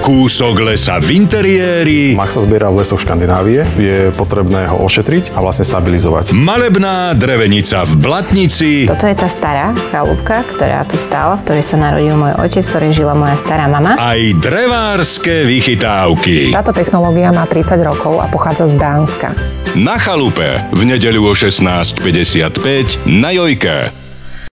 Kúsok lesa v interiéri. Mach sa zbiera v lesoch Škandinávie, je potrebné ho ošetriť a vlastne stabilizovať. Malebná drevenica v Blatnici. Toto je tá stará chalúbka, ktorá tu stála, v ktorej sa narodil môj otec, v ktorej žila moja stará mama. Aj drevárske vychytávky. Táto technológia má 30 rokov a pochádza z Dánska. Na chalupe v nedeľu o 16:55 na Jojke.